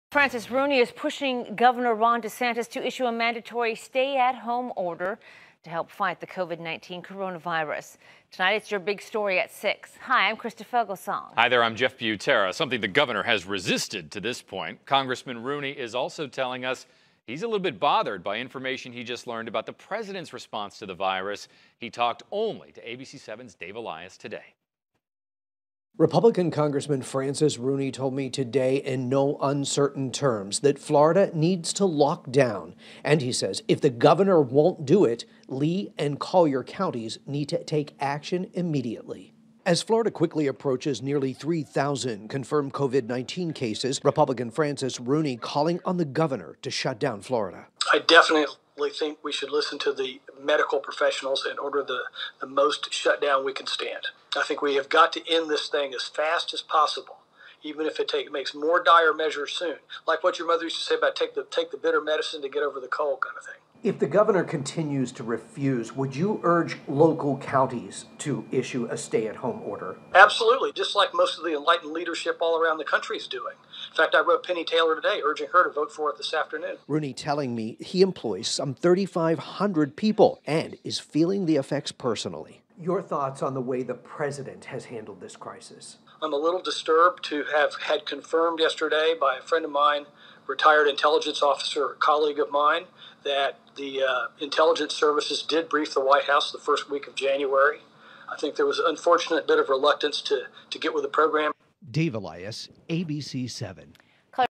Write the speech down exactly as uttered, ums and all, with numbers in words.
Francis Rooney is pushing Governor Ron DeSantis to issue a mandatory stay-at-home order to help fight the COVID nineteen coronavirus. Tonight, it's your big story at six. Hi, I'm Krista Fogelsong. Hi there, I'm Jeff Butera. Something the governor has resisted to this point. Congressman Rooney is also telling us he's a little bit bothered by information he just learned about the president's response to the virus. He talked only to A B C seven's Dave Elias today. Republican Congressman Francis Rooney told me today in no uncertain terms that Florida needs to lock down. And he says if the governor won't do it, Lee and Collier counties need to take action immediately. As Florida quickly approaches nearly three thousand confirmed COVID nineteen cases, Republican Francis Rooney calling on the governor to shut down Florida. I definitely think we should listen to the medical professionals and order the, the most shutdown we can stand. I think we have got to end this thing as fast as possible, even if it take, makes more dire measures soon. Like what your mother used to say about take the, take the bitter medicine to get over the cold kind of thing. If the governor continues to refuse, would you urge local counties to issue a stay-at-home order? Absolutely, just like most of the enlightened leadership all around the country is doing. In fact, I wrote Penny Taylor today, urging her to vote for it this afternoon. Rooney telling me he employs some thirty-five hundred people and is feeling the effects personally. Your thoughts on the way the president has handled this crisis? I'm a little disturbed to have had confirmed yesterday by a friend of mine, retired intelligence officer, a colleague of mine, that the uh, intelligence services did brief the White House the first week of January. I think there was an unfortunate bit of reluctance to, to get with the program. Dave Elias, A B C seven.